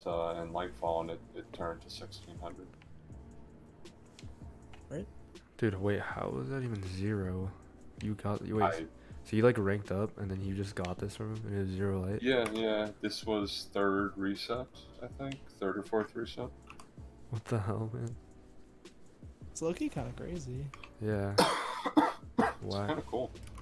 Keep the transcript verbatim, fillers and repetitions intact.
uh, in Lightfall, and it, it turned to sixteen hundred. Right? Dude, wait, how was that even zero? You got you wait. I, So you like ranked up, and then you just got this from him, and it was zero light. yeah, yeah. This was third reset, I think, third or fourth reset. What the hell, man? It's low-key kind of crazy. Yeah. It's Why? kind of cool.